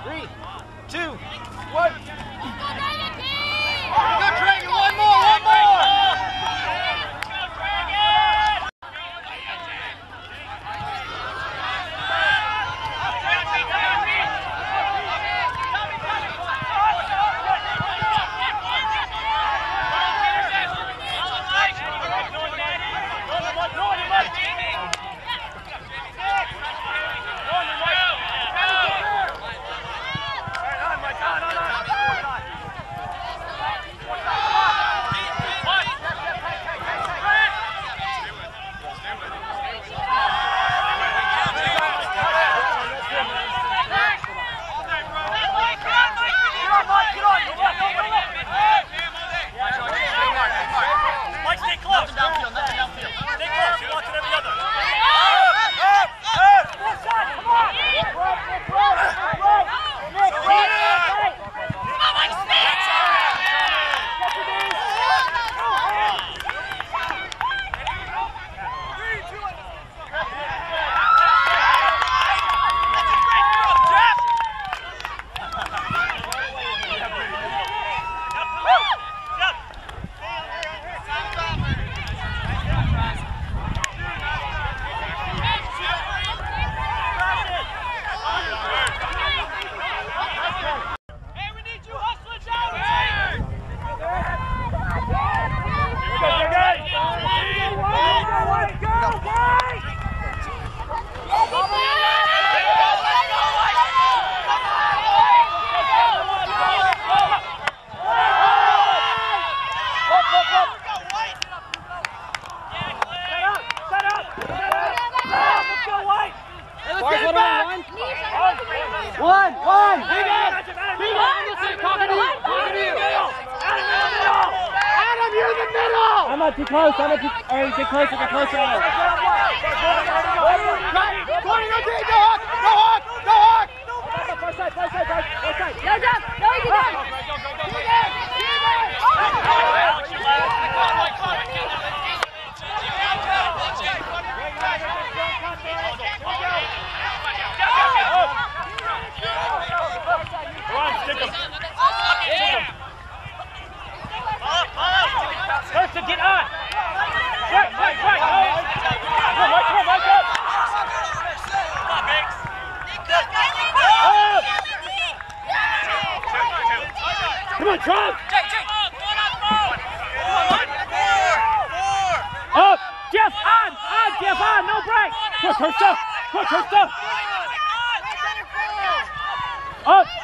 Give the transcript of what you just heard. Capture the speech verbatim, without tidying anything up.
Three, two, one. Good, Dragon. One more, one more. One, one! Big Adam! Big Adam! Talking to you! Talking to you! Adam, you're in the middle! I'm not too close, I'm not too... Alright, get closer, get closer. Corey, go deep! Go Hawk! Go Hawk! Go Hawk! First side, first side, first side. No, Jeff! No, you can! Go, go, go, go! Keep it! Keep it! First to get on! Right, right, right! Come on, come on, Mike up! Come on, Biggs! Come on, Trump! Up! Jeff, on! On, Jeff, on! No break! Quick, her stuff! Quick, her stuff! Up!